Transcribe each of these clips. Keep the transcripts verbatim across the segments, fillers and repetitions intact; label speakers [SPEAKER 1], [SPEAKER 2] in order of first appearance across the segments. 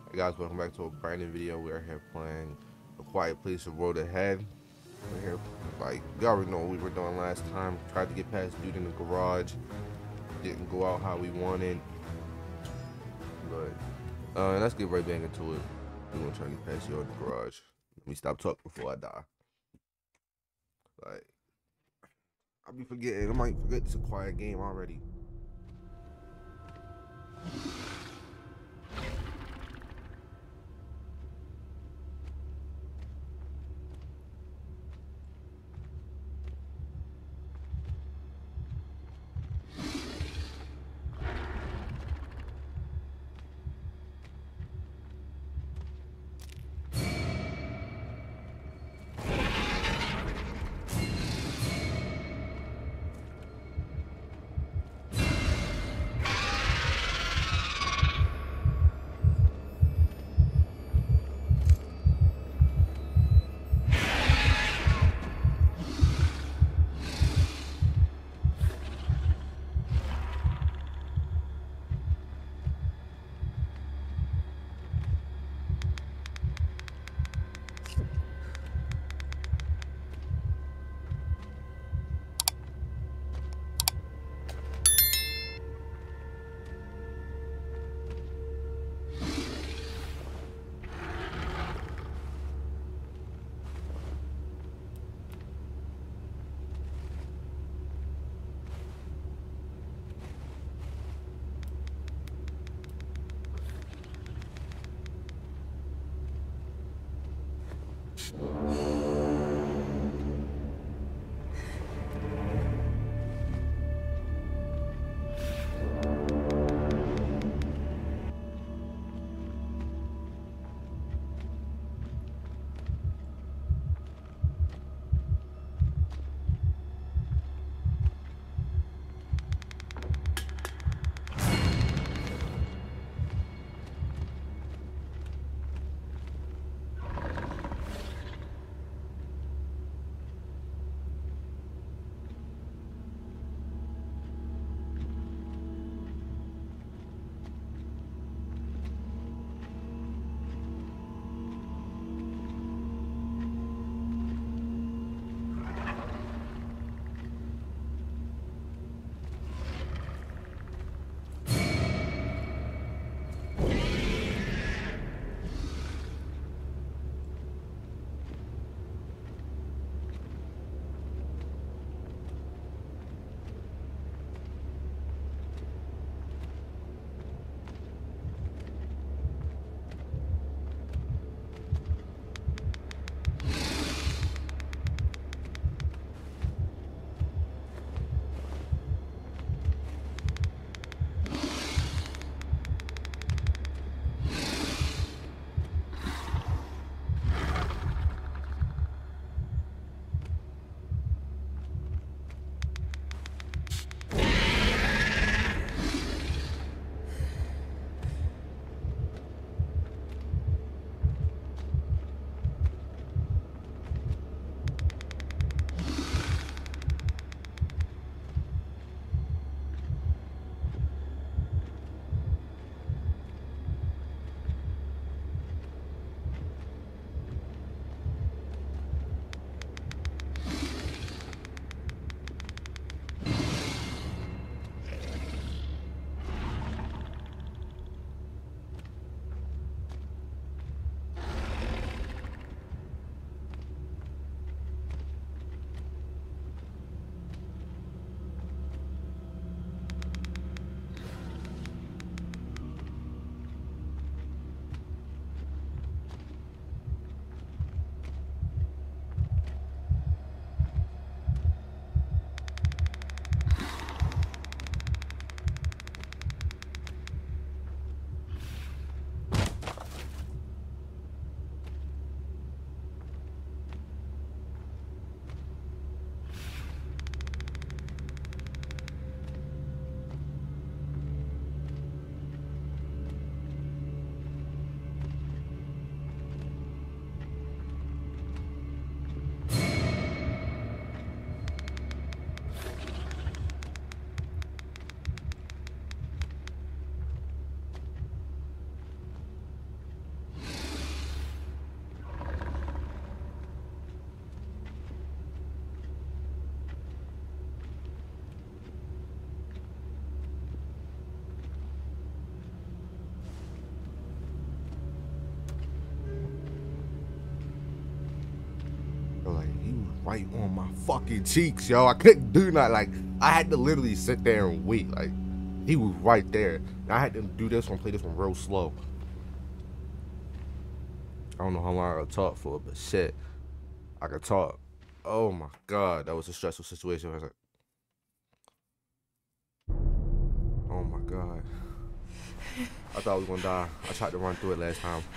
[SPEAKER 1] Hey guys, welcome back to a brand new video. We're here playing A Quiet Place: The Road Ahead. We're here, like, you already know what we were doing last time. Tried to get past dude in the garage. Didn't go out how we wanted. But, uh, let's get right back into it. We're gonna try to get past you in the garage. Let me stop talking before I die. Like, I'll be forgetting. I might forget it's a quiet game already. like he was right on my fucking cheeks, yo. I couldn't do nothing. Like I had to literally sit there and wait. Like he was right there. And I had to do this one, play this one real slow. I don't know how long I could talk for, but shit, I could talk. Oh my god, that was a stressful situation. I was like, oh my god. I thought I was gonna die. I tried to run through it last time.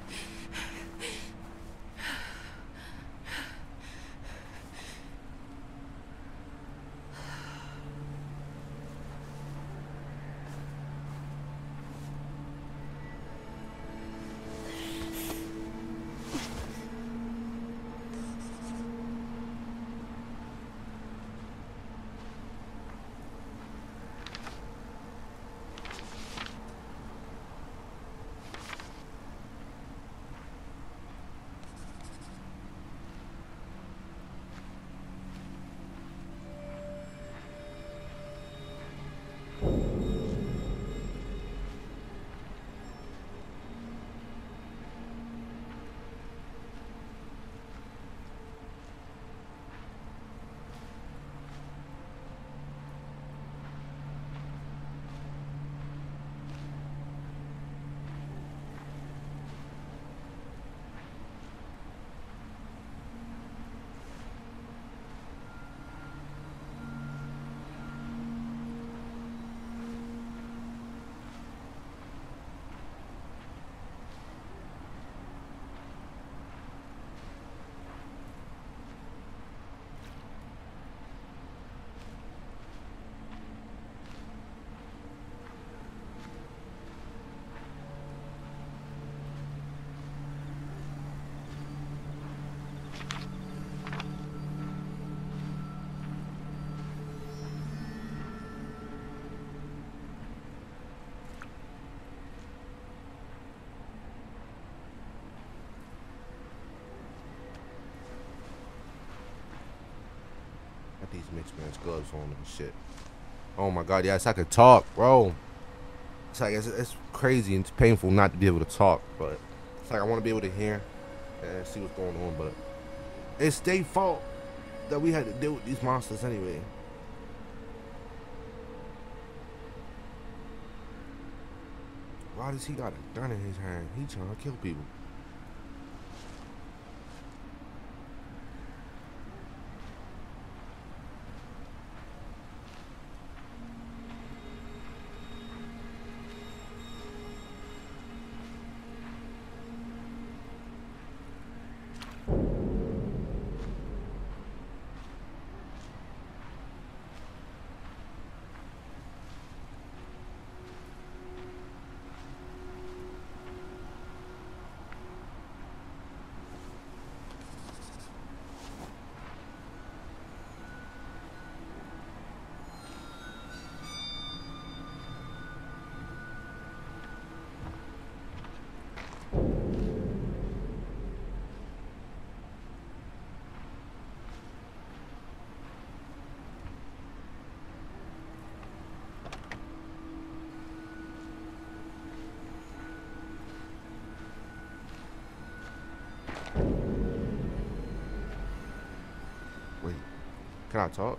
[SPEAKER 1] These mixed man's gloves on and shit. Oh my god, yes, I could talk, bro. It's like it's, it's crazy and it's painful not to be able to talk, but it's like I want to be able to hear and see what's going on, but it's their fault that we had to deal with these monsters anyway. Why does he got a gun in his hand? He trying to kill people. Wait, can I talk?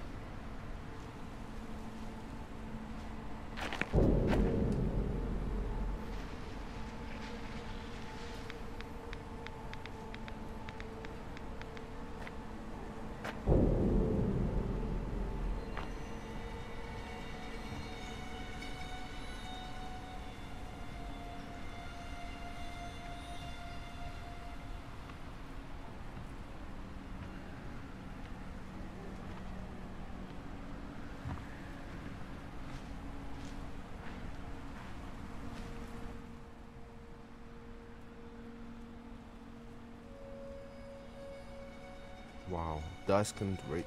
[SPEAKER 1] Wow, dusk and great.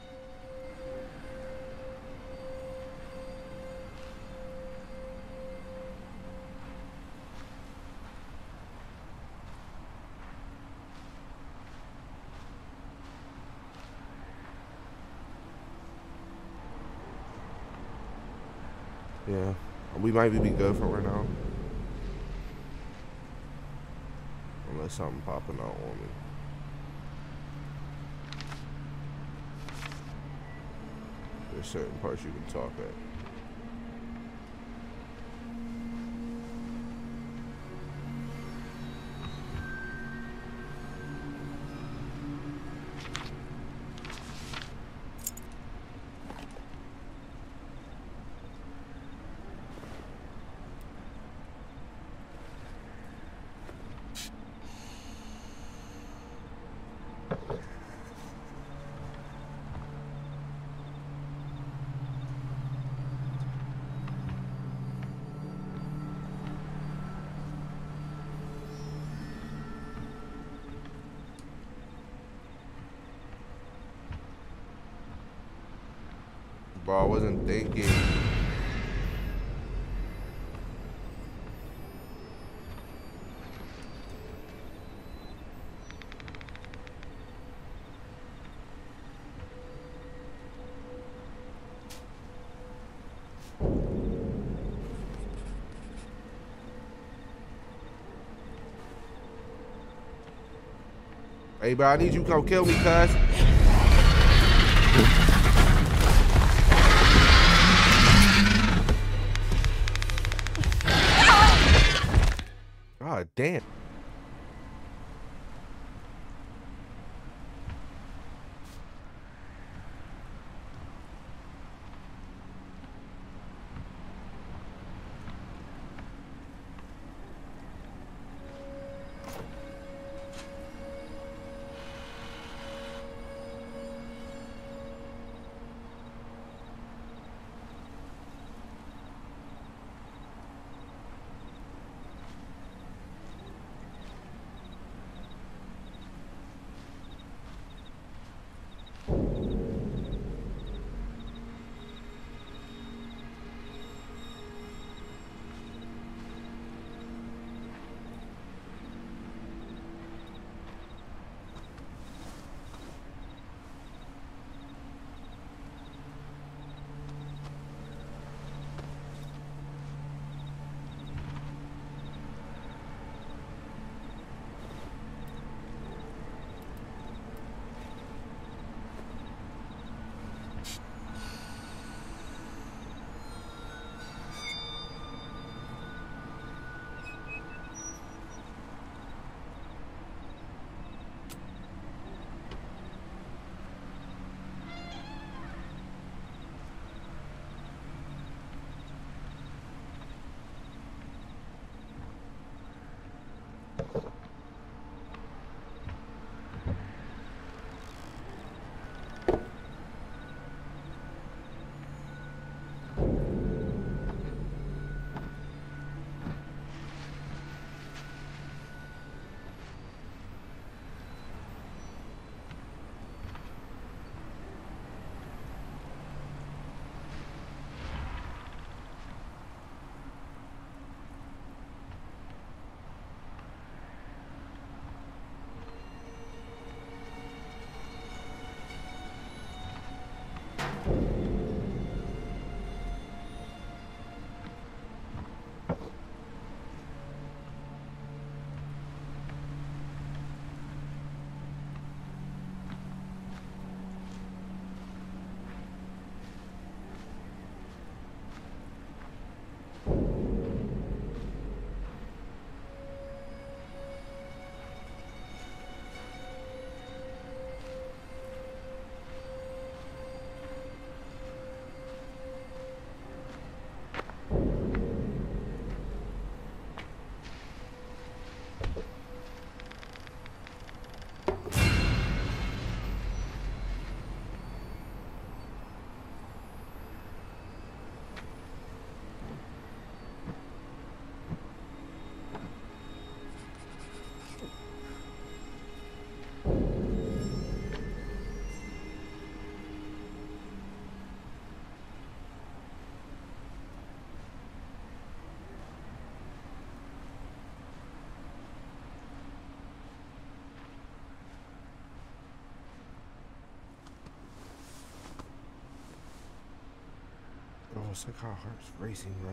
[SPEAKER 1] Yeah, we might be good for right now. Unless something popping out on me. there's certain parts you can talk at. Bro, I wasn't thinking. Hey, bro, I need you to come kill me, cuz. God damn. Bro, it's like how heart's racing, bro.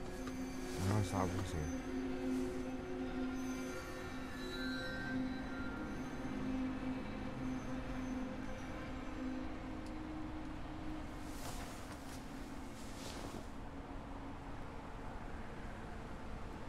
[SPEAKER 1] Now it's not racing.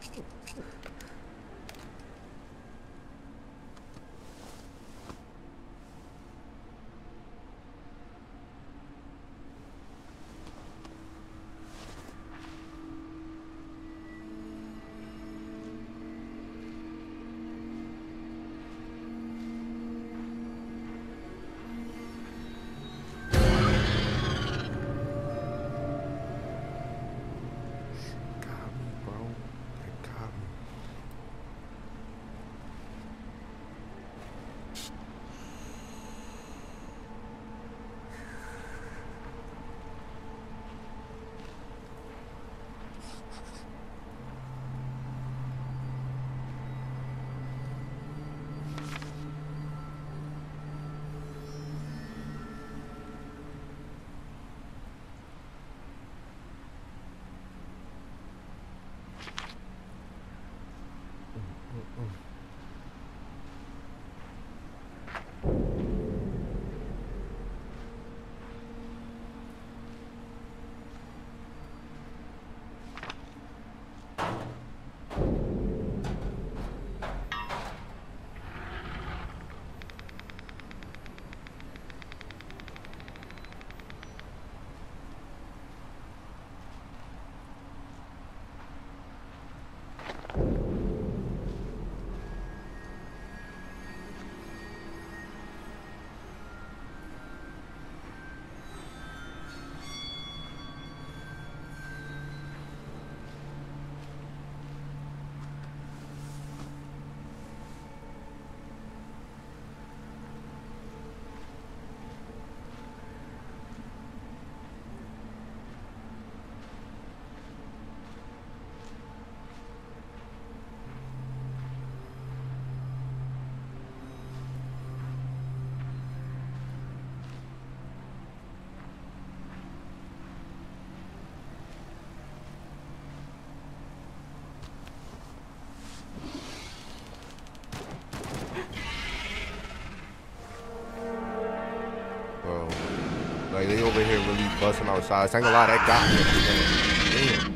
[SPEAKER 1] Like, they over here really busting outside. Ain't a lot that got me. Damn.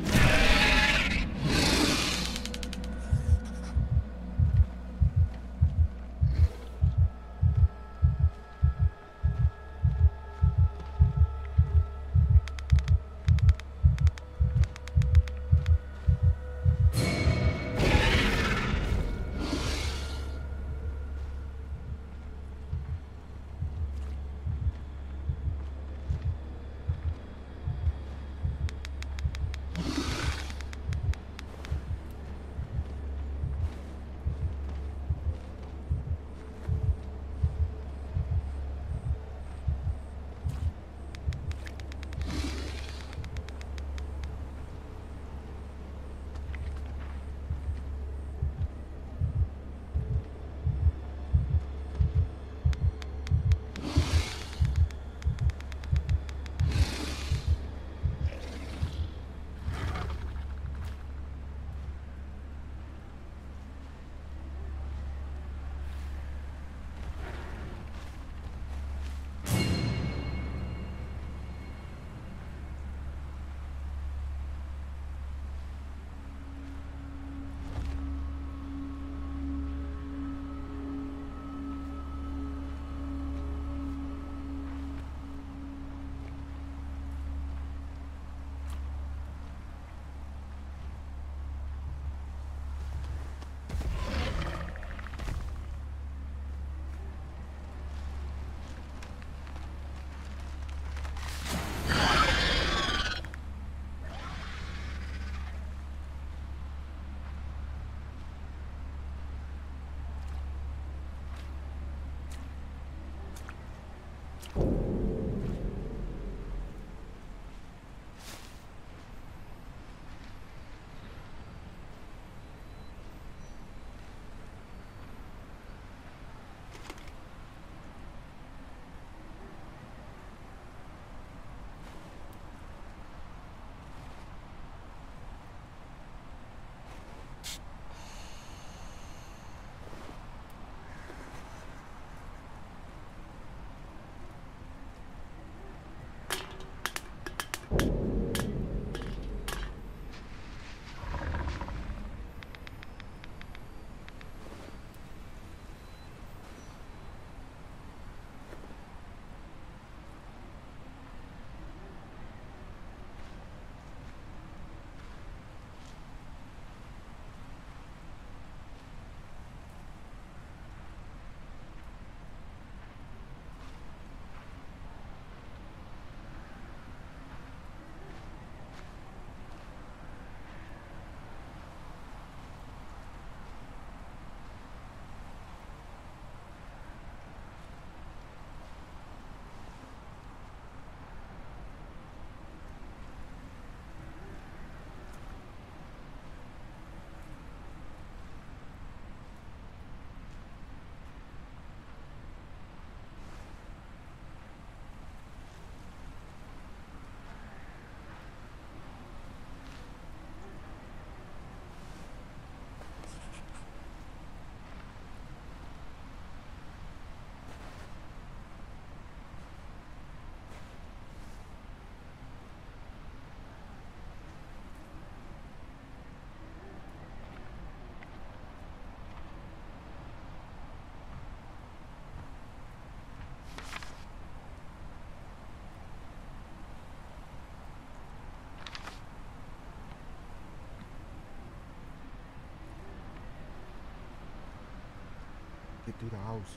[SPEAKER 1] Get through the house.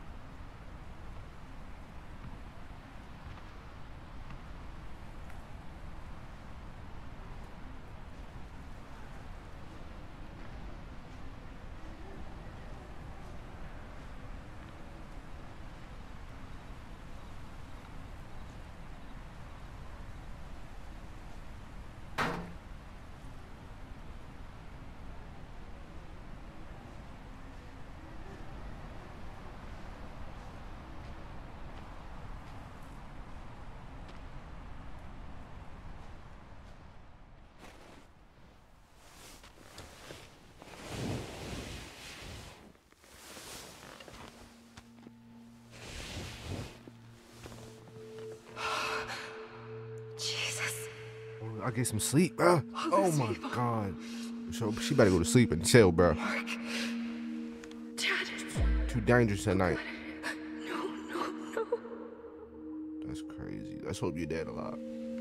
[SPEAKER 1] I get some sleep, bro. Oh my god. So she better go to sleep and chill, bro.
[SPEAKER 2] Mark. Dad.
[SPEAKER 1] Too dangerous at night.
[SPEAKER 2] No, no, no.
[SPEAKER 1] That's crazy. Let's hope your dad alive.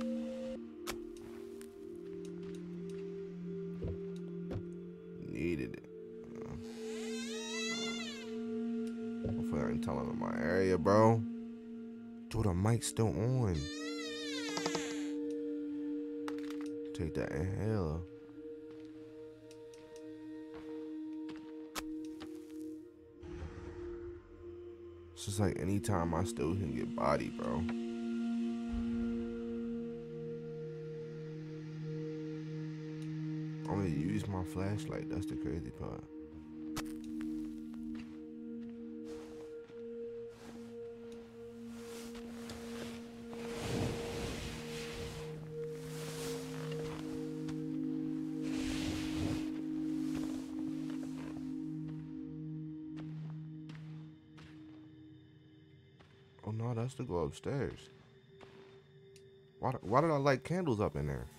[SPEAKER 1] Needed it. Hopefully I ain't telling him my area, bro. Dude, the mic's still on. Take that inhaler. It's just like anytime I still can get body, bro. I'm gonna use my flashlight. That's the crazy part. Oh no, that's to go upstairs. Why, why did I light candles up in there?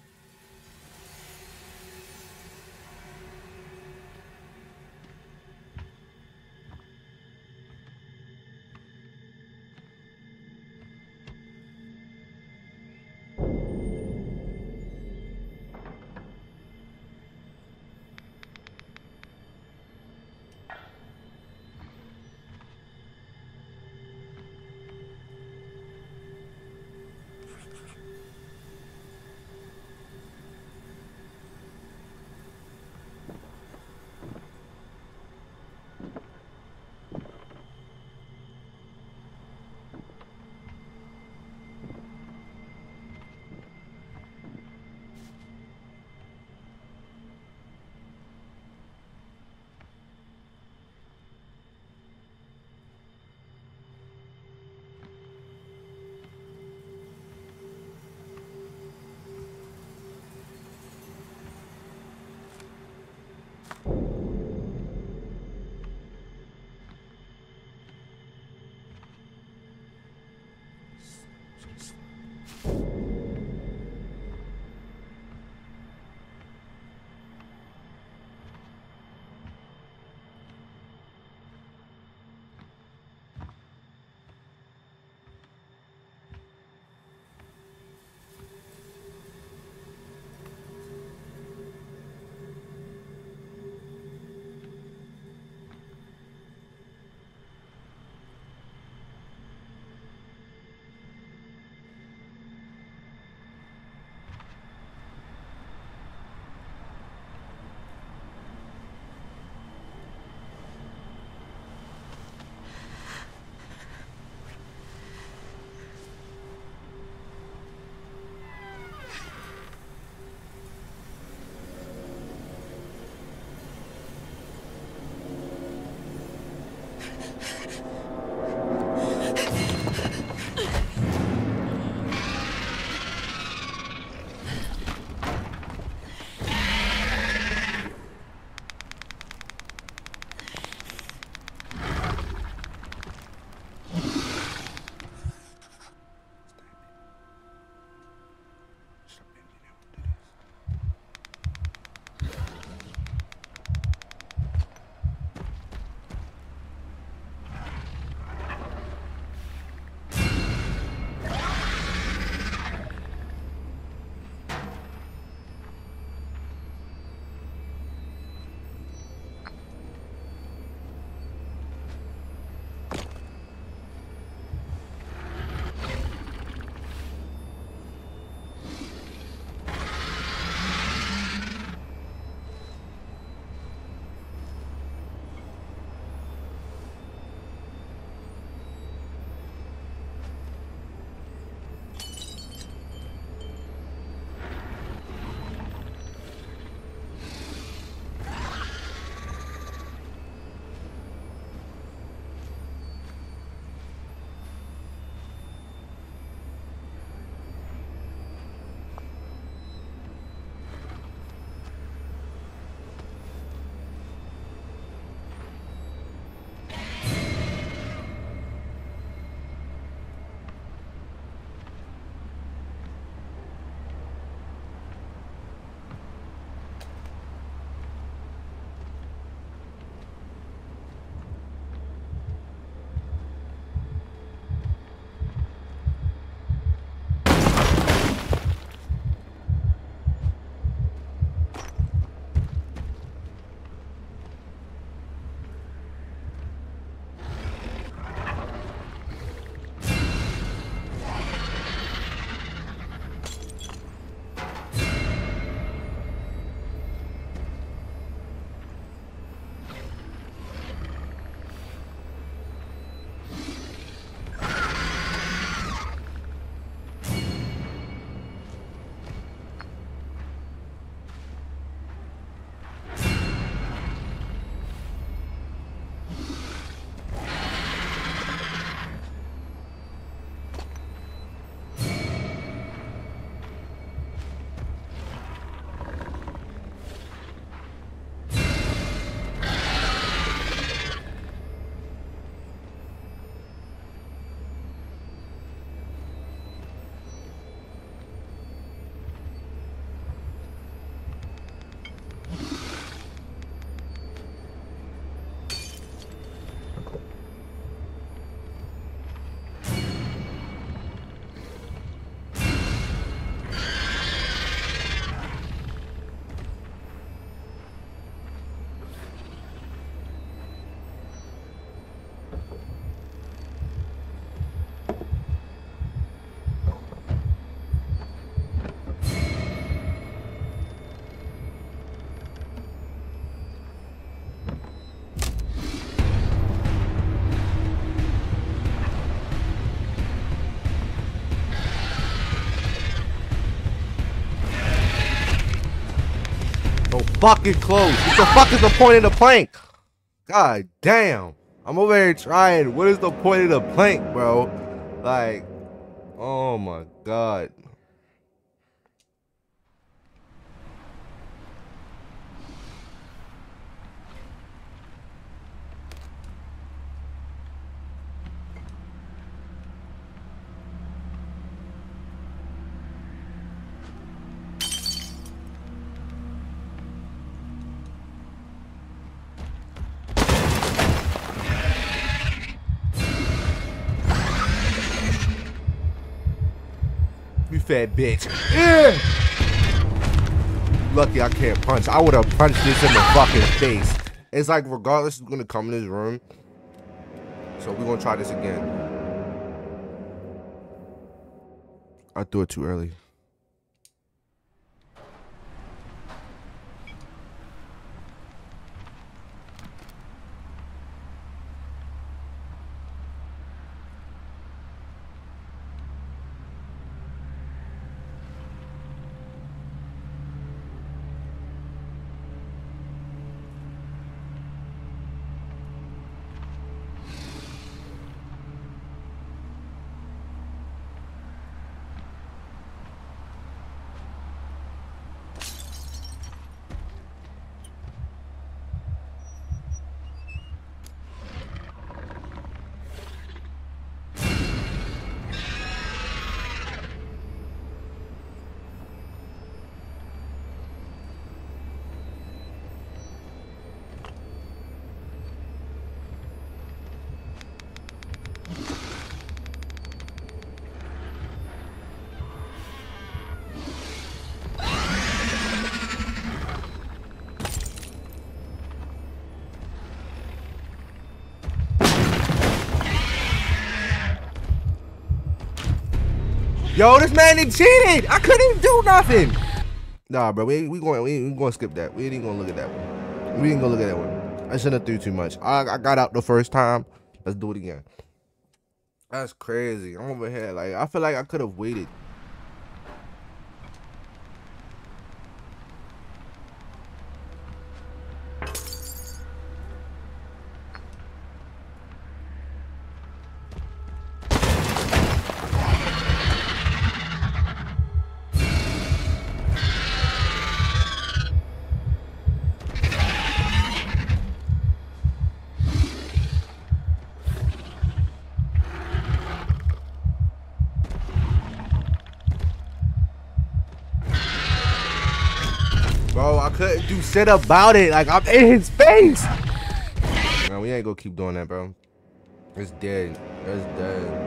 [SPEAKER 1] fucking close. What the fuck is the point of the plank? God damn. I'm over here trying. What is the point of the plank, bro? Like, oh my god. You fat bitch. Yeah. Lucky I can't punch. I would have punched this in the fucking face. It's like regardless who's gonna come in this room. So we're gonna try this again. I threw it too early. Yo, this man he cheated. I couldn't even do nothing. Nah, bro, we we going we, we going to skip that. We ain't even gonna look at that one. We ain't gonna look at that one. I shouldn't have threw too much. I I got out the first time. Let's do it again. That's crazy. I'm over here like I feel like I could have waited. Bro, I couldn't do shit about it. Like, I'm in his face. No, we ain't gonna keep doing that, bro. It's dead. It's dead.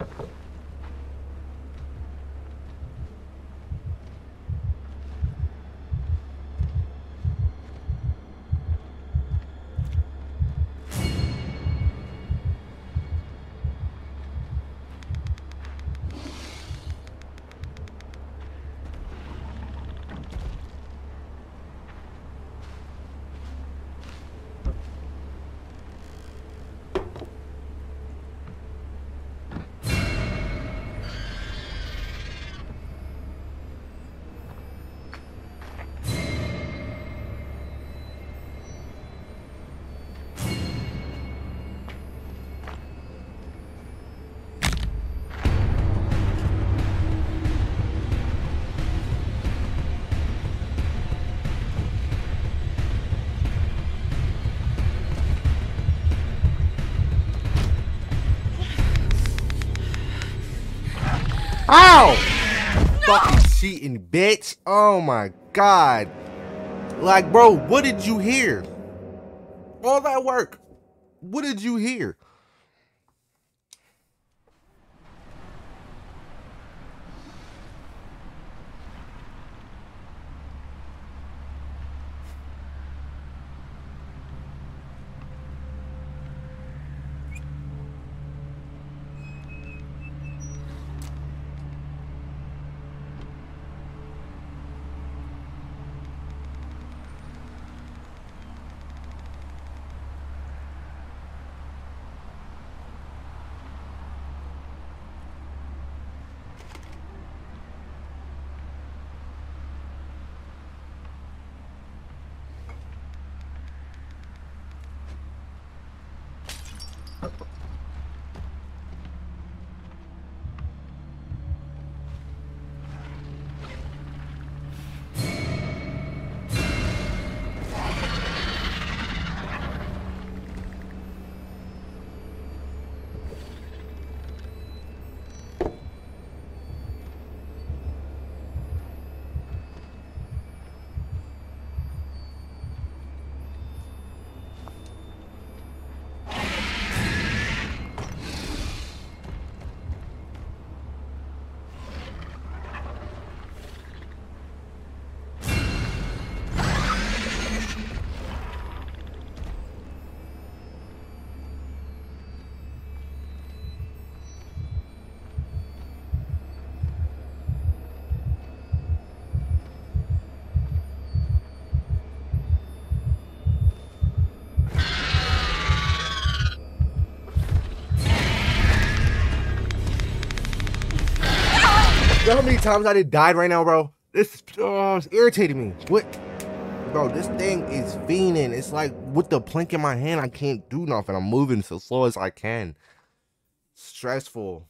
[SPEAKER 1] Ow! Fucking cheating, bitch. Oh my god. Like, bro, what did you hear? All that work. What did you hear? You know how many times I did died right now, bro? This oh, it's irritating me. What? Bro, this thing is fiending. It's like with the plank in my hand, I can't do nothing. I'm moving so slow as I can. Stressful.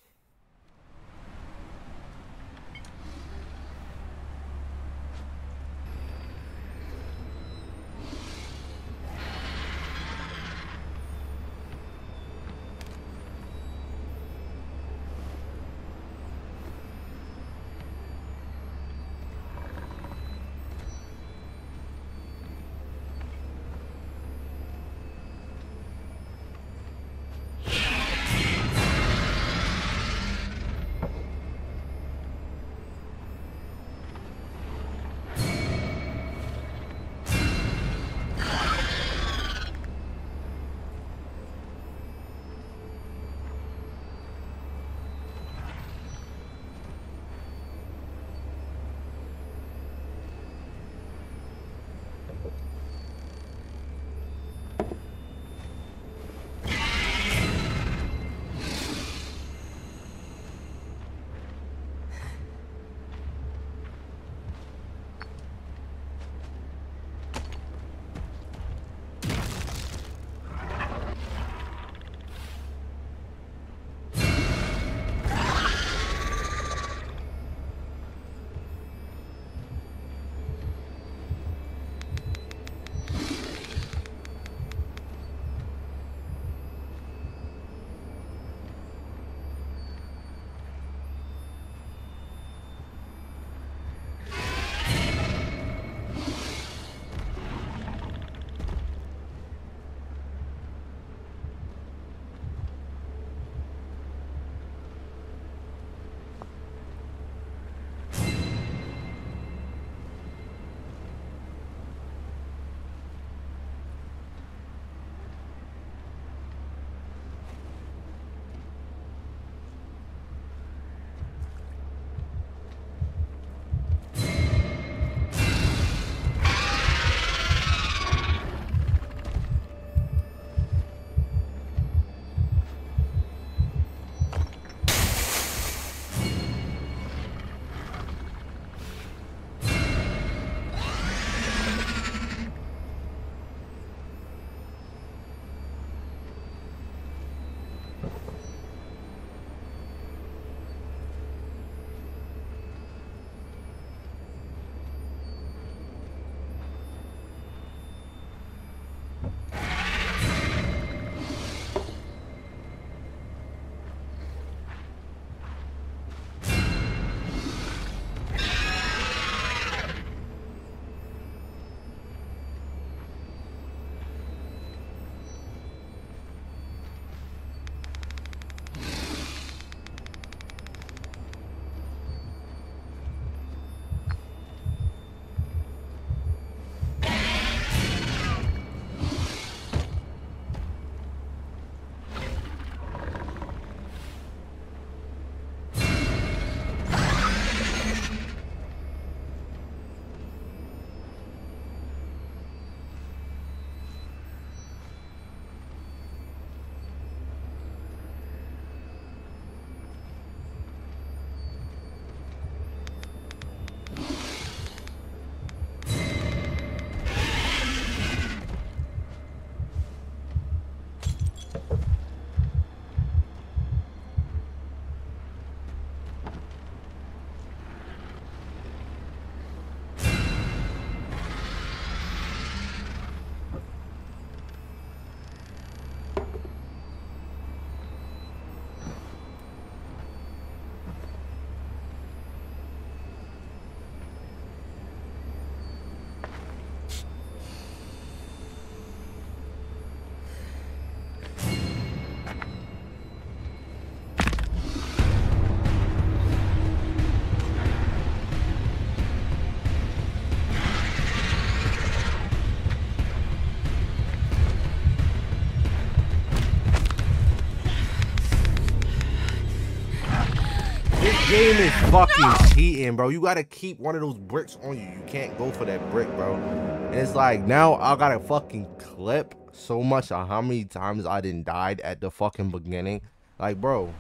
[SPEAKER 1] game is fucking cheating, bro. You gotta keep one of those bricks on you. You can't go for that brick, bro. And it's like, now I gotta fucking clip so much on how many times I didn't died at the fucking beginning. Like, bro.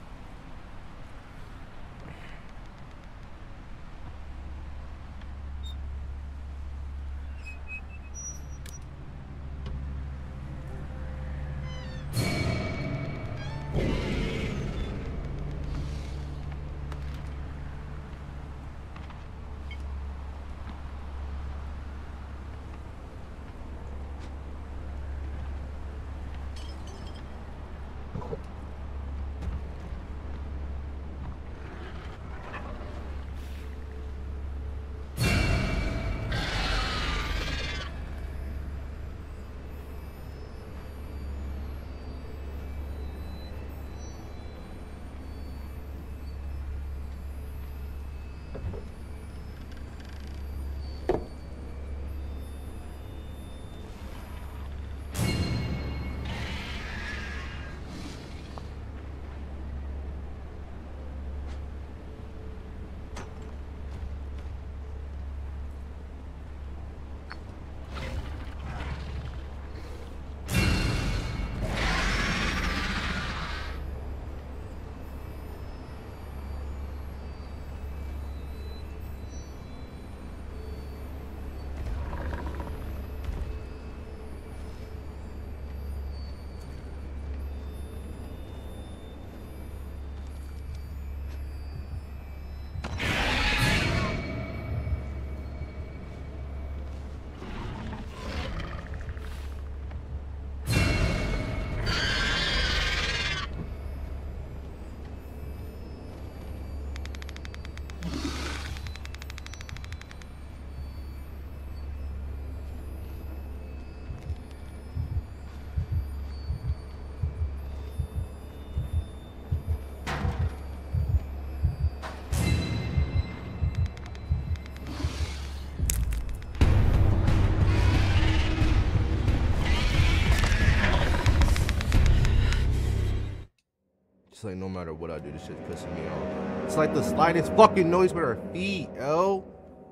[SPEAKER 1] It's like, no matter what I do, this shit's pissing me off. It's like the slightest fucking noise with her feet, yo.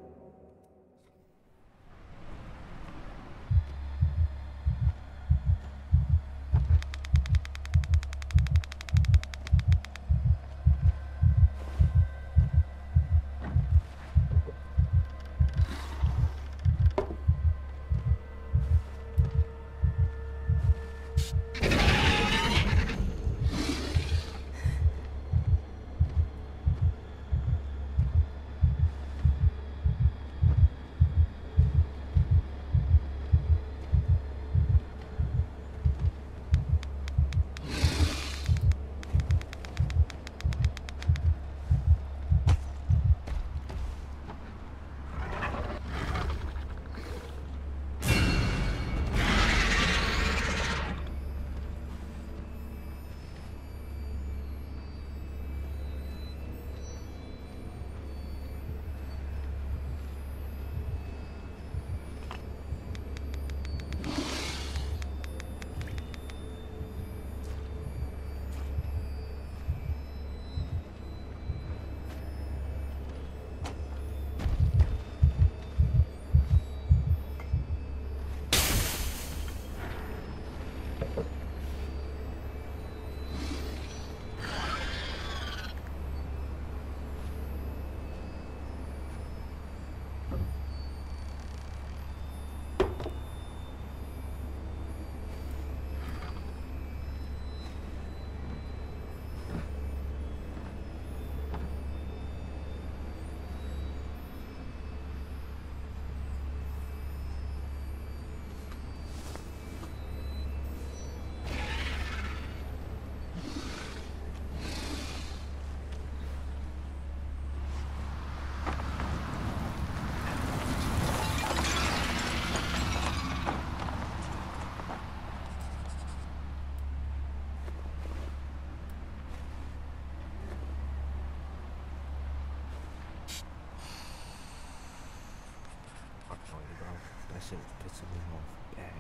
[SPEAKER 1] That shit was pissing me off bad.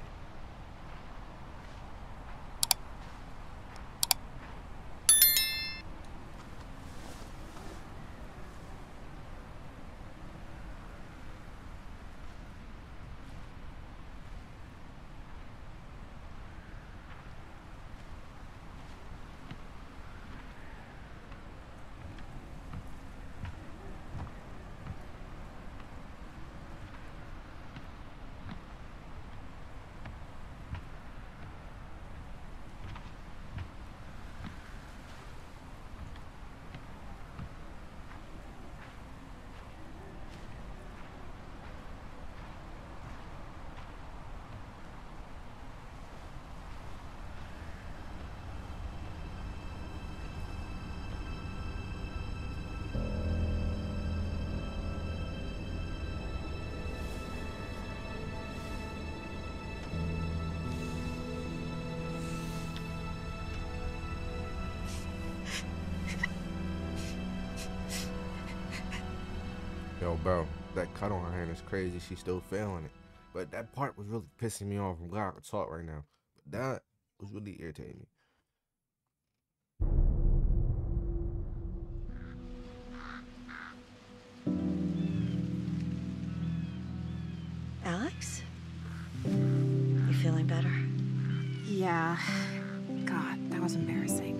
[SPEAKER 1] Yo, bro, that cut on her hand is crazy. She's still feeling it. But that part was really pissing me off. I'm glad I could talk right now. But that was really irritating me.
[SPEAKER 3] Alex? You feeling better?
[SPEAKER 4] Yeah. God, that was embarrassing.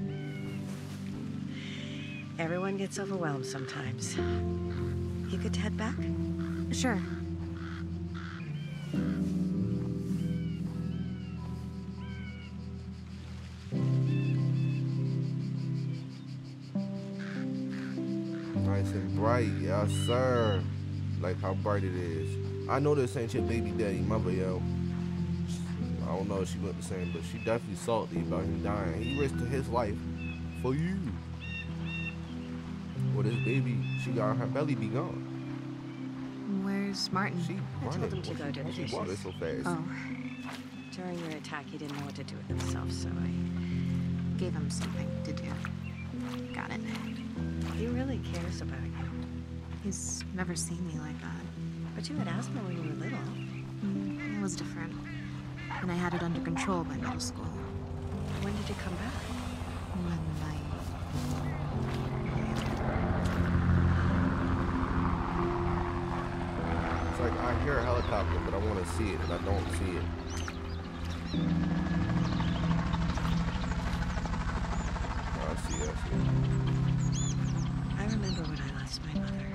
[SPEAKER 3] Everyone gets overwhelmed sometimes. You good to head back?
[SPEAKER 4] Sure.
[SPEAKER 1] Nice and bright, yes sir. Like how bright it is. I know this ain't your baby daddy mother, yo. I don't know if she looked the same, but she definitely salty about him dying. He risked his life for you. Well, this baby, she got her belly be gone.
[SPEAKER 4] Where's Martin?
[SPEAKER 1] She
[SPEAKER 3] I told
[SPEAKER 1] running.
[SPEAKER 3] him to go do the
[SPEAKER 1] She
[SPEAKER 3] dishes.
[SPEAKER 1] walking so fast.
[SPEAKER 4] Oh,
[SPEAKER 3] During your attack, he didn't know what to do with himself, so I...
[SPEAKER 4] gave him something to do. Got it.
[SPEAKER 3] He really cares about you.
[SPEAKER 4] He's never seen me like that.
[SPEAKER 3] But you had asthma when you were little.
[SPEAKER 4] Mm, it was different. And I had it under control by middle school.
[SPEAKER 3] When did you come back?
[SPEAKER 4] One night.
[SPEAKER 1] It's like I hear a helicopter, but I want to see it, and I don't see it. Oh, I see it, I see it.
[SPEAKER 3] I remember when I lost my mother.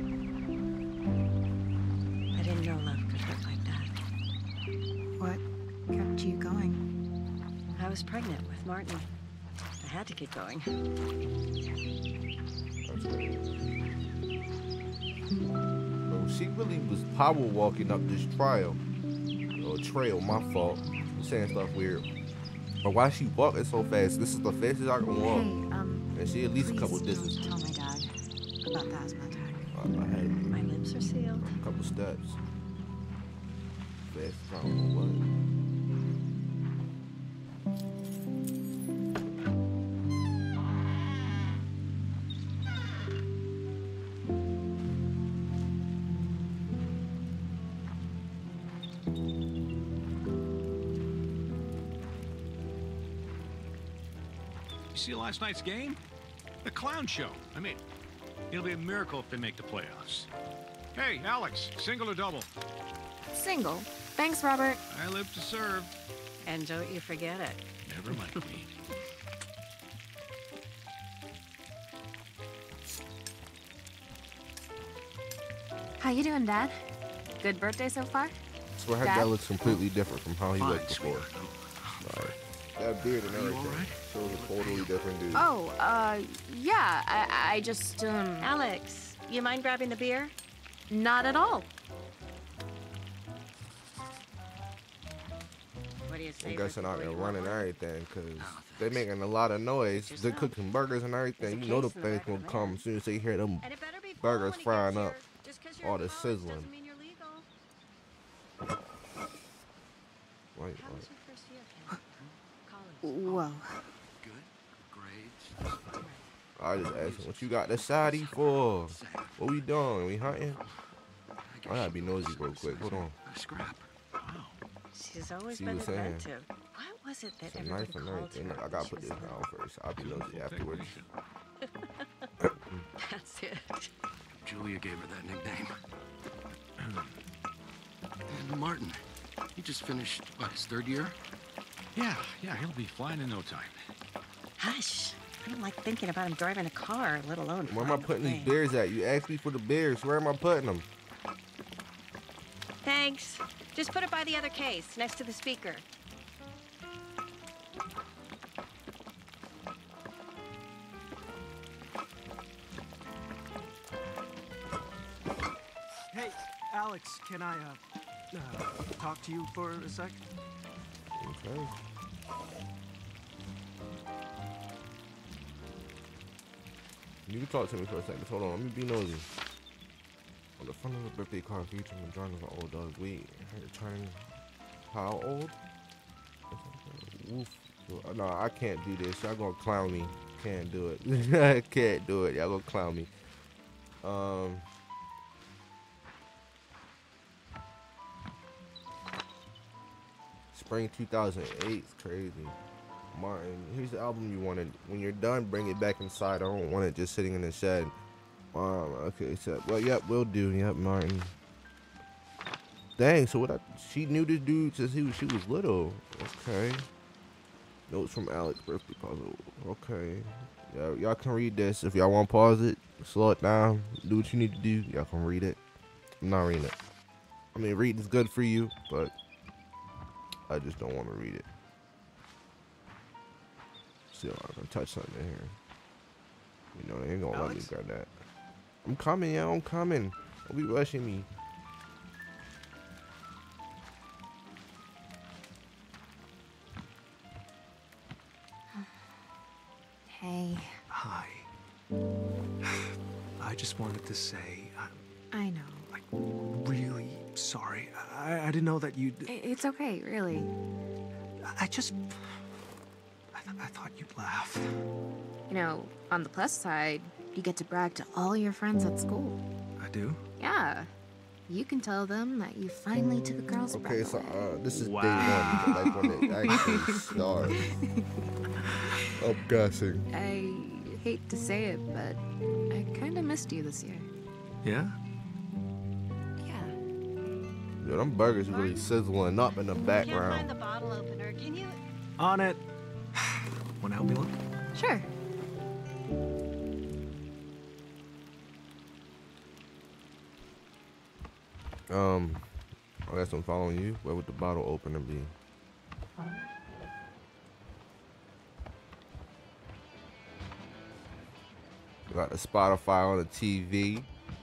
[SPEAKER 3] I didn't know love could hurt like that.
[SPEAKER 4] What kept you going?
[SPEAKER 3] I was pregnant with Martin. I had to keep going.
[SPEAKER 1] That's great. Bro, she really was power walking up this trail. Or trail, my fault. I'm saying stuff weird. But why she walking so fast? This is the fastest I can walk.
[SPEAKER 4] Hey, um,
[SPEAKER 1] And she at least a
[SPEAKER 4] please
[SPEAKER 1] couple
[SPEAKER 4] don't
[SPEAKER 1] distance.
[SPEAKER 4] tell my dad about the asthma attack.
[SPEAKER 1] I, I had
[SPEAKER 3] My lips are sealed.
[SPEAKER 1] a couple steps. Fast, I don't know what.
[SPEAKER 5] You see last night's game? The clown show. I mean, it'll be a miracle if they make the playoffs. Hey, Alex, single or double?
[SPEAKER 4] Single. Thanks, Robert.
[SPEAKER 5] I live to serve.
[SPEAKER 3] And don't you forget it.
[SPEAKER 5] Never mind me.
[SPEAKER 4] How you doing, Dad? Good birthday so far?
[SPEAKER 1] So her
[SPEAKER 4] Dad?
[SPEAKER 1] dad looks completely different from how he
[SPEAKER 5] Fine,
[SPEAKER 1] looked before.
[SPEAKER 5] sweetheart.
[SPEAKER 1] Like, that beard and
[SPEAKER 5] Are you
[SPEAKER 1] everything
[SPEAKER 5] all right?
[SPEAKER 1] shows a totally different dude.
[SPEAKER 4] Oh, uh, yeah. I, I just, um,
[SPEAKER 3] Alex, you mind grabbing the beer?
[SPEAKER 4] not at all.
[SPEAKER 3] What do you say?
[SPEAKER 1] I'm guessing
[SPEAKER 3] right
[SPEAKER 1] out there
[SPEAKER 3] before you
[SPEAKER 1] running
[SPEAKER 3] walk on?
[SPEAKER 1] everything because
[SPEAKER 5] Oh,
[SPEAKER 1] they making a lot of noise.
[SPEAKER 3] Get
[SPEAKER 1] They're
[SPEAKER 3] yourself.
[SPEAKER 1] cooking burgers and everything.
[SPEAKER 3] There's a
[SPEAKER 1] You know the
[SPEAKER 3] case in the
[SPEAKER 1] things
[SPEAKER 3] back of
[SPEAKER 1] gonna
[SPEAKER 3] the
[SPEAKER 1] come
[SPEAKER 3] van.
[SPEAKER 1] as soon as they hear them.
[SPEAKER 3] And it better be full
[SPEAKER 1] burgers
[SPEAKER 3] when it
[SPEAKER 1] frying
[SPEAKER 3] gets
[SPEAKER 1] up.
[SPEAKER 3] here. Just 'cause you're
[SPEAKER 1] All
[SPEAKER 3] in
[SPEAKER 1] the
[SPEAKER 3] college
[SPEAKER 1] sizzling.
[SPEAKER 3] doesn't mean you're legal.
[SPEAKER 1] Like,
[SPEAKER 3] How was
[SPEAKER 1] like,
[SPEAKER 3] your first year, Ken? College.
[SPEAKER 4] Whoa.
[SPEAKER 5] Good. Grades.
[SPEAKER 1] I just asked him, what you got the side for? What we doing? We hunting? I gotta be nosy real quick. Hold on.
[SPEAKER 5] A scrap. Wow.
[SPEAKER 3] She's always
[SPEAKER 1] She
[SPEAKER 3] been
[SPEAKER 1] was saying.
[SPEAKER 3] inventive. Why was it that
[SPEAKER 1] Some
[SPEAKER 3] everyone
[SPEAKER 1] knife and
[SPEAKER 3] called
[SPEAKER 1] everything.
[SPEAKER 3] her
[SPEAKER 1] I
[SPEAKER 3] when
[SPEAKER 1] gotta
[SPEAKER 3] she
[SPEAKER 1] put
[SPEAKER 3] was
[SPEAKER 1] this
[SPEAKER 3] little?
[SPEAKER 1] down first. I'll be nosy afterwards.
[SPEAKER 3] That's it.
[SPEAKER 6] Julia gave her that nickname. And Martin, he just finished, what, his third year?
[SPEAKER 5] Yeah, yeah, he'll be flying in no time.
[SPEAKER 3] Hush. I don't like thinking about him driving a car, let alone.
[SPEAKER 1] Where am I
[SPEAKER 3] flying a
[SPEAKER 1] putting these
[SPEAKER 3] plane.
[SPEAKER 1] beers at? You asked me for the beers. Where am I putting them?
[SPEAKER 3] Thanks. Just put it by the other case, next to the speaker.
[SPEAKER 7] Hey, Alex, can I, uh, uh, talk to you for a sec?
[SPEAKER 1] Okay. You can talk to me for a second. Hold on, let me be nosy. On the front of the birthday card featuring the drawing of an old dog. Wait, her turning how old? Woof. No, I can't do this. Y'all gonna clown me. Can't do it. I can't do it. Y'all gonna clown me. Um, Spring two thousand eight. It's crazy. Martin, here's the album you wanted. When you're done, bring it back inside. I don't want it just sitting in the shed. Um, okay, so, well, yep, we'll do. Yep, Martin. Dang, so what I, she knew this dude since he was, she was little. Okay. Notes from Alex, birthday puzzle. Okay. Yeah, y'all can read this. If y'all want to pause it, slow it down, do what you need to do, y'all can read it. I'm not reading it. I mean, reading is good for you, but I just don't want to read it. Still, I'm gonna touch something in here. You know, they ain't gonna
[SPEAKER 7] Alex?
[SPEAKER 1] let me grab that. I'm coming, yo, I'm coming. Don't be rushing me.
[SPEAKER 4] Hey,
[SPEAKER 7] Hi. I just wanted to say I'm
[SPEAKER 4] I know.
[SPEAKER 7] like really sorry. I, I didn't know that you'd.
[SPEAKER 4] I- It's okay, really.
[SPEAKER 7] I just. I, th- I thought you'd laugh.
[SPEAKER 4] You know, on the plus side, you get to brag to all your friends at school.
[SPEAKER 7] I do?
[SPEAKER 4] Yeah. You can tell them that you finally took a girl's
[SPEAKER 1] Okay,
[SPEAKER 4] breath
[SPEAKER 1] so
[SPEAKER 4] away.
[SPEAKER 1] uh, this is
[SPEAKER 7] Wow.
[SPEAKER 1] day one, like when it actually starts. I'm guessing.
[SPEAKER 4] I hate to say it, but I kind of missed you this year.
[SPEAKER 7] Yeah?
[SPEAKER 4] Yeah.
[SPEAKER 1] Yo, them burgers really sizzling up in the
[SPEAKER 3] Can't find
[SPEAKER 1] background.
[SPEAKER 3] the bottle opener. Can you?
[SPEAKER 7] On it. Wanna help me look?
[SPEAKER 4] Sure.
[SPEAKER 1] Um, I guess I'm following you. Where would the bottle opener be? Got the Spotify on the T V.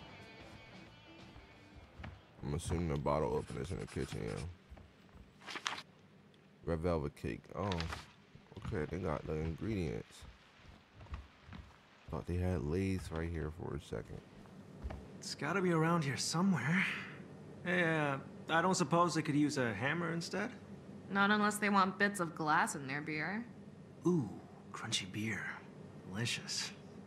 [SPEAKER 1] I'm assuming the bottle opener's in the kitchen, yeah. Red velvet cake. Oh, okay. They got the ingredients. Thought they had Lay's right here for a second.
[SPEAKER 7] It's gotta be around here somewhere. Hey, uh, I don't suppose they could use a hammer instead?
[SPEAKER 4] Not unless they want bits of glass in their beer.
[SPEAKER 7] Ooh, crunchy beer. Delicious.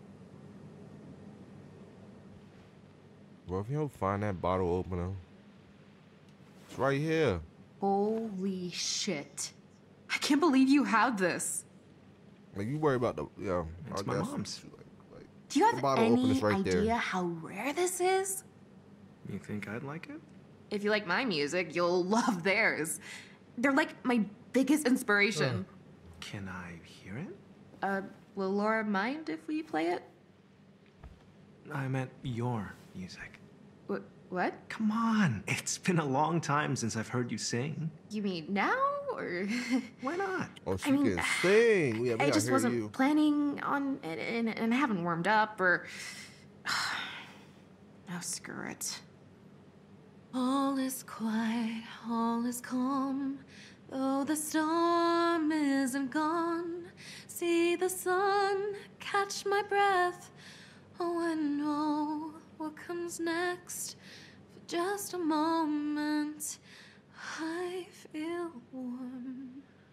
[SPEAKER 1] Bro, if you don't find that bottle opener, it's right here.
[SPEAKER 4] Holy shit. I can't believe you had this.
[SPEAKER 1] Like, you worry about the, yeah.
[SPEAKER 7] It's
[SPEAKER 1] I
[SPEAKER 7] my
[SPEAKER 1] guess
[SPEAKER 7] mom's.
[SPEAKER 1] Like, like,
[SPEAKER 4] Do you
[SPEAKER 1] The
[SPEAKER 4] have
[SPEAKER 1] bottle opener's
[SPEAKER 4] any
[SPEAKER 1] right
[SPEAKER 4] idea
[SPEAKER 1] there.
[SPEAKER 4] how rare this is?
[SPEAKER 7] You think I'd like it?
[SPEAKER 4] If you like my music, you'll love theirs. They're like my biggest inspiration.
[SPEAKER 7] Can I hear it?
[SPEAKER 4] Uh, will Laura mind if we play it?
[SPEAKER 7] I meant your music.
[SPEAKER 4] What? What?
[SPEAKER 7] Come on. It's been a long time since I've heard you sing.
[SPEAKER 4] You mean now, or?
[SPEAKER 7] Why not?
[SPEAKER 1] oh, she
[SPEAKER 4] I mean,
[SPEAKER 1] can sing. Yeah, we
[SPEAKER 4] I
[SPEAKER 1] gotta
[SPEAKER 4] just
[SPEAKER 1] hear
[SPEAKER 4] wasn't
[SPEAKER 1] you.
[SPEAKER 4] planning on it, and, and I haven't warmed up, or. Oh, screw it. All is quiet, all is calm, though the storm isn't gone. See the sun catch my breath. Oh, I know what comes next. For just a moment, I feel warm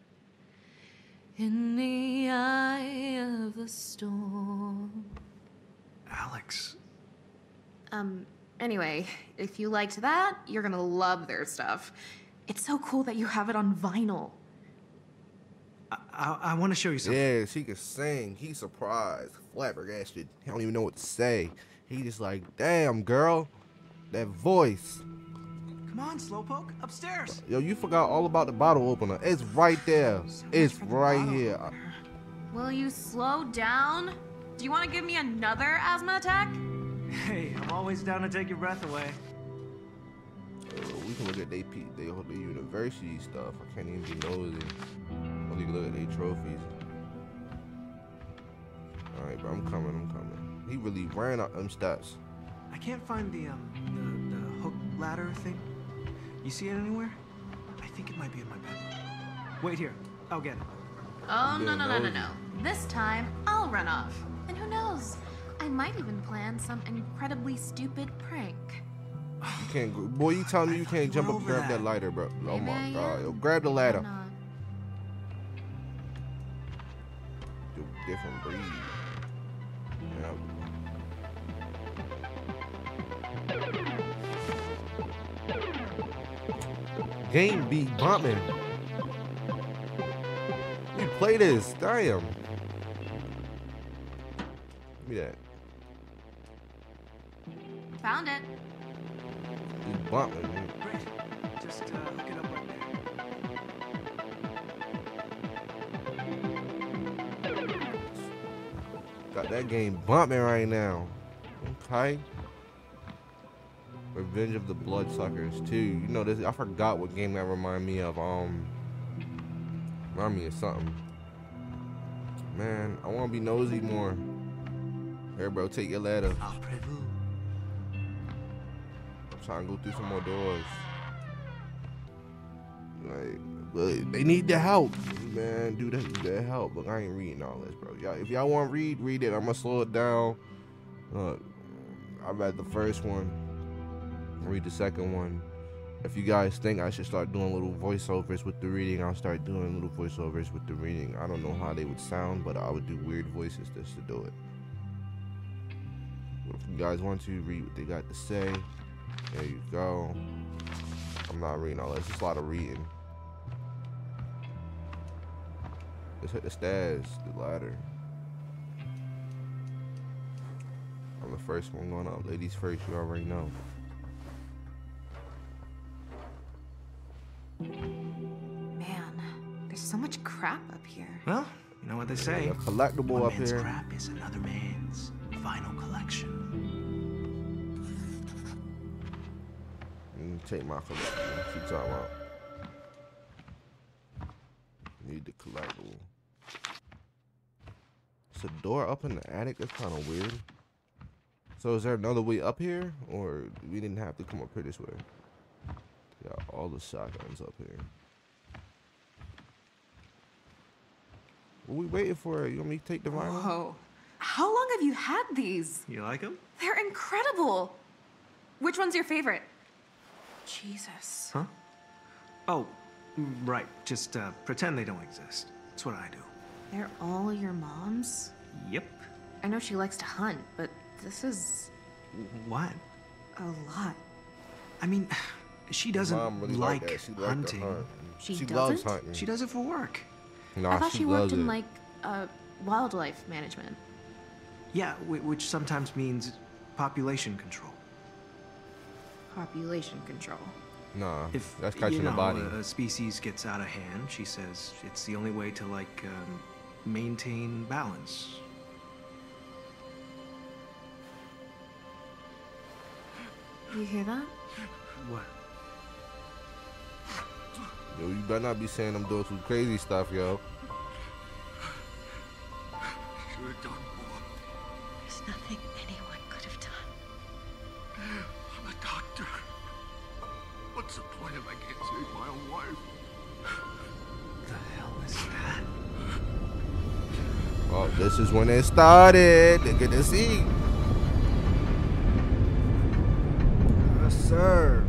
[SPEAKER 4] in the eye of the storm.
[SPEAKER 7] Alex.
[SPEAKER 4] Um, anyway, if you liked that, you're gonna love their stuff. It's so cool that you have it on vinyl.
[SPEAKER 7] I, I, I want to show you something.
[SPEAKER 1] Yeah, she can sing. He's surprised, flabbergasted. He don't even know what to say. He just like, damn, girl, that voice.
[SPEAKER 7] Come on, Slowpoke. Upstairs.
[SPEAKER 1] Yo, you forgot all about the bottle opener. It's right there. It's
[SPEAKER 7] For the
[SPEAKER 1] right
[SPEAKER 7] bottle
[SPEAKER 1] here.
[SPEAKER 7] opener.
[SPEAKER 4] Will you slow down? Do you want to give me another asthma attack?
[SPEAKER 7] Hey, I'm always down to take your breath away.
[SPEAKER 1] Uh, we can look at they pe- they the university stuff. I can't even be nosy. Or we can look at their trophies. All right, bro, I'm coming. I'm coming. He really ran up them steps.
[SPEAKER 7] I can't find the um the, the hook ladder thing. You see it anywhere? I think it might be in my bedroom. Wait here. I'll get it.
[SPEAKER 4] Oh,
[SPEAKER 1] Yeah,
[SPEAKER 4] no, no, no, no,
[SPEAKER 1] nosy.
[SPEAKER 4] no. This time, I'll run off. And who knows? I might even plan some incredibly stupid prank.
[SPEAKER 1] You can't, gr- boy. You telling me you
[SPEAKER 7] thought
[SPEAKER 1] can't
[SPEAKER 7] you
[SPEAKER 1] jump
[SPEAKER 7] were
[SPEAKER 1] up and
[SPEAKER 7] over
[SPEAKER 1] grab that
[SPEAKER 7] that.
[SPEAKER 1] lighter, bro? Oh
[SPEAKER 4] Maybe
[SPEAKER 1] my
[SPEAKER 4] I
[SPEAKER 1] god,
[SPEAKER 4] am.
[SPEAKER 1] yo, grab the
[SPEAKER 4] Why
[SPEAKER 1] ladder.
[SPEAKER 4] not?
[SPEAKER 1] Yo, different breed. Yeah. Game be bumping. play this. Damn. Give me that.
[SPEAKER 4] Found it.
[SPEAKER 1] You bumping me.
[SPEAKER 7] Great. Just uh, hook it up right there.
[SPEAKER 1] Got that game bumping right now. Okay. Revenge of the Bloodsuckers too. You know this. I forgot what game that remind me of. Um, remind me of something. Man, I want to be nosy more. Here, bro, take your ladder. I'm trying to go through some more doors. Like, but they need the help, man. Dude, they need the help. Look, I ain't reading all this, bro. Y'all, if y'all want to read, read it. I'm gonna slow it down. Look, I read the first one. Read the second one. If you guys think I should start doing little voiceovers with the reading, I'll start doing little voiceovers with the reading. I don't know how they would sound, but I would do weird voices just to do it. If you guys want to read what they got to say, there you go. I'm not reading all this. It's a lot of reading. Let's hit the stairs, the ladder. I'm the first one going up. Ladies first, you already know.
[SPEAKER 4] Man, there's so much crap up here.
[SPEAKER 7] Well, you know what they say.
[SPEAKER 1] A collectible
[SPEAKER 7] One
[SPEAKER 1] up
[SPEAKER 7] man's
[SPEAKER 1] here.
[SPEAKER 7] crap is another man's vinyl collection.
[SPEAKER 1] Mm, take my collectible. What you talking about? Need the collectible. It's a door up in the attic. That's kind of weird. So is there another way up here, or we didn't have to come up here this way? Got all the shotguns up here. What we waiting for? You want me to take the vinyl?
[SPEAKER 4] Whoa. How long have you had these?
[SPEAKER 7] You like them?
[SPEAKER 4] They're incredible. Which one's your favorite? Jesus.
[SPEAKER 7] Huh? Oh, right. Just uh, pretend they don't exist. That's what I do.
[SPEAKER 4] They're all your mom's?
[SPEAKER 7] Yep.
[SPEAKER 4] I know she likes to hunt, but this is
[SPEAKER 7] What?
[SPEAKER 4] a lot.
[SPEAKER 7] I mean, she doesn't
[SPEAKER 1] Mom really
[SPEAKER 7] like,
[SPEAKER 1] like that. She like to
[SPEAKER 7] hunting.
[SPEAKER 1] hunt.
[SPEAKER 4] She
[SPEAKER 1] she loves
[SPEAKER 4] doesn't?
[SPEAKER 1] hunting.
[SPEAKER 7] She does it for work.
[SPEAKER 1] Nah,
[SPEAKER 4] I thought she, worked
[SPEAKER 1] loves
[SPEAKER 4] in
[SPEAKER 1] it.
[SPEAKER 4] like uh, wildlife management.
[SPEAKER 7] Yeah, whi- which sometimes means population control.
[SPEAKER 4] Population control.
[SPEAKER 1] Nah,
[SPEAKER 7] If
[SPEAKER 1] that's
[SPEAKER 7] you
[SPEAKER 1] catching
[SPEAKER 7] know,
[SPEAKER 1] the body.
[SPEAKER 7] a species gets out of hand, she says it's the only way to like um, maintain balance.
[SPEAKER 4] You hear that?
[SPEAKER 7] What?
[SPEAKER 1] Yo, you better not be saying I'm doing some crazy stuff, yo.
[SPEAKER 6] Should have done more.
[SPEAKER 3] There's nothing anyone could have done.
[SPEAKER 6] I'm a doctor. What's the point if I can't save my own wife?
[SPEAKER 7] The hell is that?
[SPEAKER 1] Oh, this is when it started. Look at the see. Yes, sir.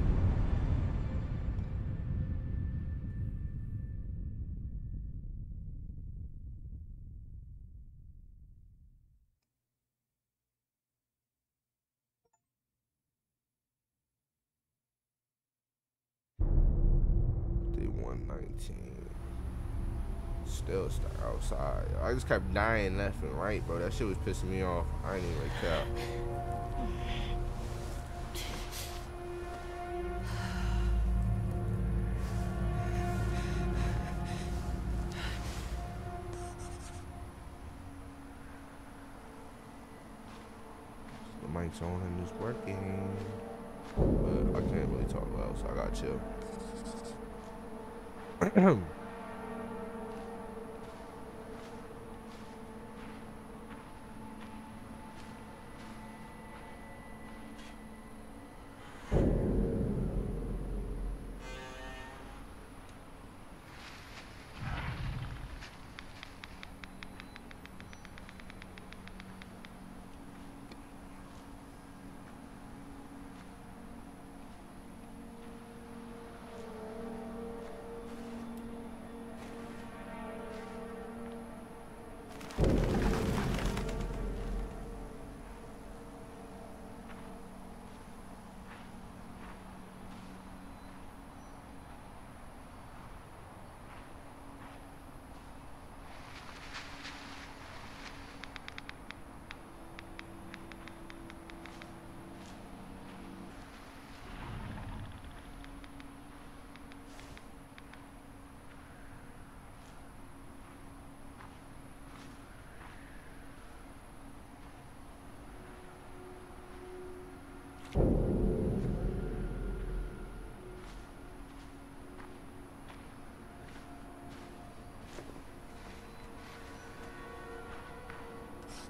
[SPEAKER 1] Day one nineteen. Still stuck outside. I just kept dying left and right, bro. That shit was pissing me off. I ain't even really care. The mic's on and it's working. But I can't really talk loud, so I gotta chill.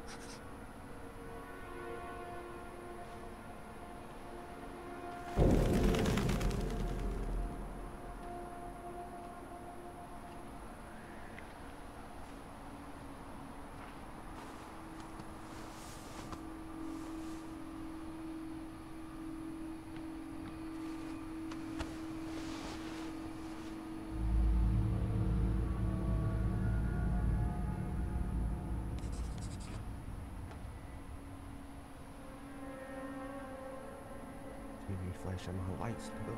[SPEAKER 1] Flash on my lights, nigga.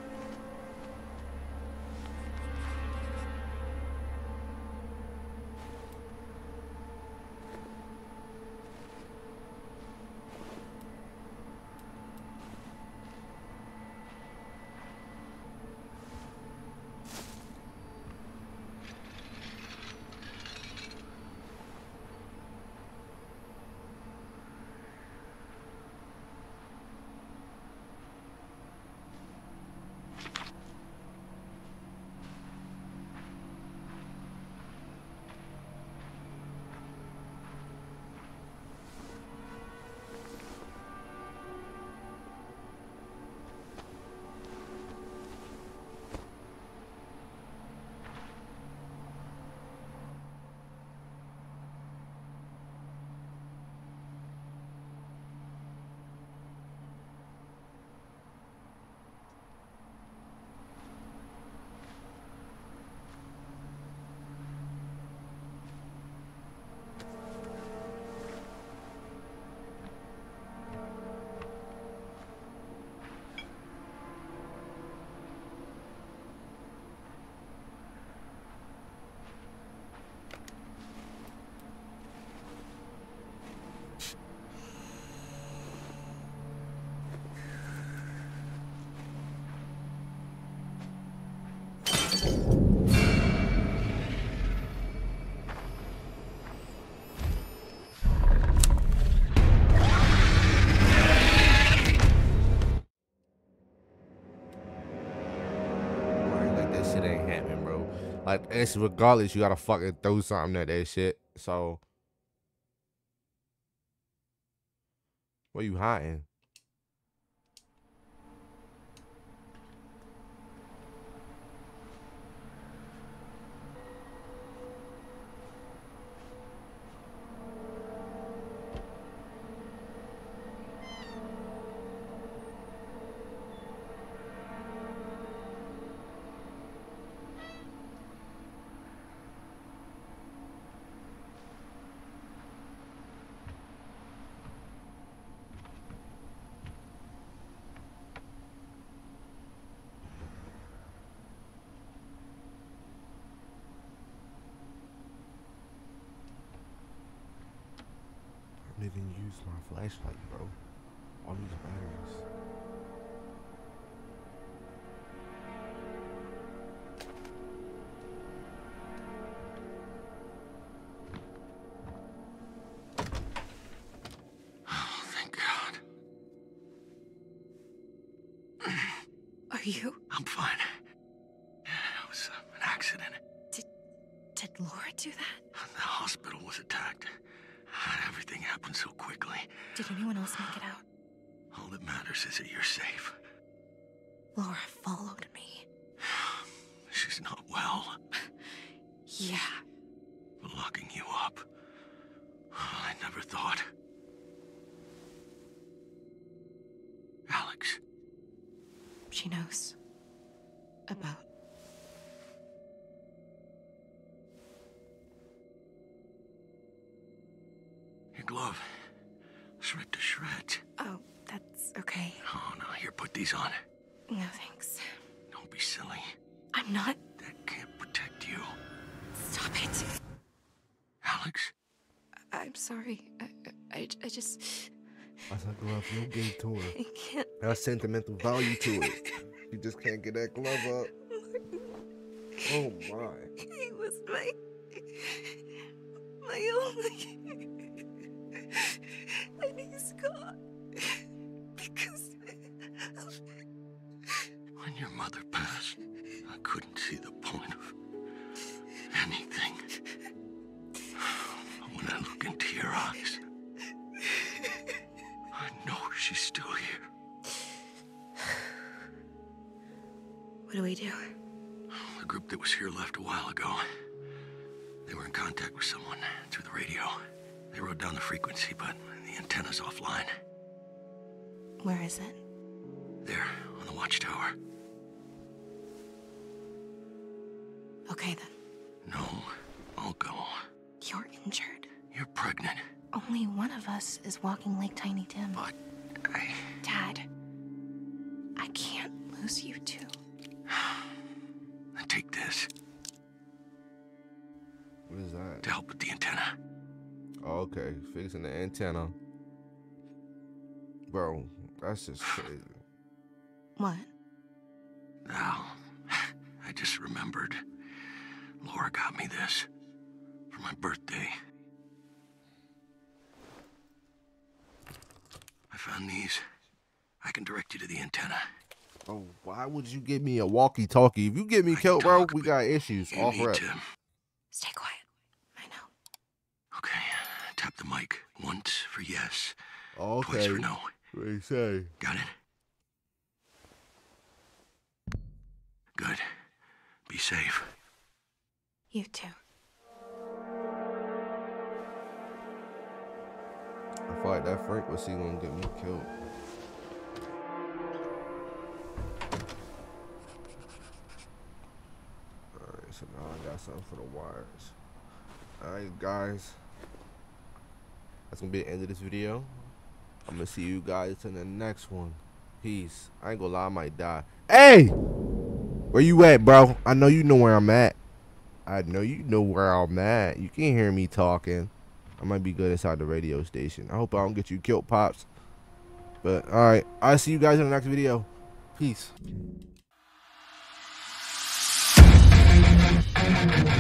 [SPEAKER 1] Like, it's regardless, you gotta fucking throw something at that shit. So, what you hiding? I didn't even use my flashlight, bro. All these batteries.
[SPEAKER 6] Oh, thank God.
[SPEAKER 2] Are you?
[SPEAKER 6] I'm fine. It was uh, an accident.
[SPEAKER 2] Did did Laura do that?
[SPEAKER 6] The hospital was attacked. Everything happened so quickly.
[SPEAKER 2] Did anyone else make it out?
[SPEAKER 6] All that matters is that you're safe.
[SPEAKER 2] Laura followed me.
[SPEAKER 6] She's not well.
[SPEAKER 2] Yeah.
[SPEAKER 6] Locking you up. I never thought. Alex.
[SPEAKER 2] She knows. About.
[SPEAKER 6] Your glove. It's ripped to shreds.
[SPEAKER 2] Oh, that's okay.
[SPEAKER 6] Oh, no. Here, put these on.
[SPEAKER 2] No, thanks.
[SPEAKER 6] Don't be silly.
[SPEAKER 2] I'm not.
[SPEAKER 6] That can't protect you.
[SPEAKER 2] Stop it.
[SPEAKER 6] Alex.
[SPEAKER 2] I'm sorry. I, I, I just.
[SPEAKER 1] That's a glove you gave to her.
[SPEAKER 2] I can't.
[SPEAKER 1] That's sentimental value to it. You just can't get that glove up. Oh my.
[SPEAKER 2] He was my. My only. And he's gone. Because.
[SPEAKER 6] When your mother passed, I couldn't see the point of anything. When I look into your eyes,
[SPEAKER 2] What do we do?
[SPEAKER 6] The group that was here left a while ago. They were in contact with someone through the radio. They wrote down the frequency, but the antenna's offline.
[SPEAKER 2] Where is it?
[SPEAKER 6] There, on the watchtower.
[SPEAKER 2] Okay then.
[SPEAKER 6] No, I'll go.
[SPEAKER 2] You're injured.
[SPEAKER 6] You're pregnant.
[SPEAKER 2] Only one of us is walking Lake Tiny Tim.
[SPEAKER 6] But I...
[SPEAKER 2] Dad, I can't lose you two.
[SPEAKER 6] Then take this
[SPEAKER 1] What is that?
[SPEAKER 6] to help with the antenna.
[SPEAKER 1] Oh, okay, fixing the antenna. Bro, that's just crazy.
[SPEAKER 2] What?
[SPEAKER 6] Now, I just remembered. Laura got me this for my birthday. I found these. I can direct you to the antenna.
[SPEAKER 1] Oh, why would you give me a walkie-talkie? If you get me
[SPEAKER 6] I
[SPEAKER 1] killed,
[SPEAKER 6] can
[SPEAKER 1] bro,
[SPEAKER 6] talk,
[SPEAKER 1] we
[SPEAKER 6] but
[SPEAKER 1] got issues.
[SPEAKER 6] You
[SPEAKER 1] Off
[SPEAKER 6] need
[SPEAKER 1] rep.
[SPEAKER 6] to.
[SPEAKER 2] Stay quiet. I know.
[SPEAKER 6] Okay, tap the mic. Once for yes,
[SPEAKER 1] Okay.
[SPEAKER 6] twice for no.
[SPEAKER 1] What do you say?
[SPEAKER 6] Got it? Good. Be safe.
[SPEAKER 2] You too.
[SPEAKER 1] I feel like that frequency gonna get me killed. Alright, so now I got something for the wires. Alright, guys. That's gonna be the end of this video. I'm gonna see you guys in the next one. Peace. I ain't gonna lie, I might die. Hey! Where you at, bro? I know you know where I'm at. I know you know where I'm at. You can't hear me talking. I might be good inside the radio station. I hope I don't get you killed, Pops. But, alright. I'll see you guys in the next video. Peace.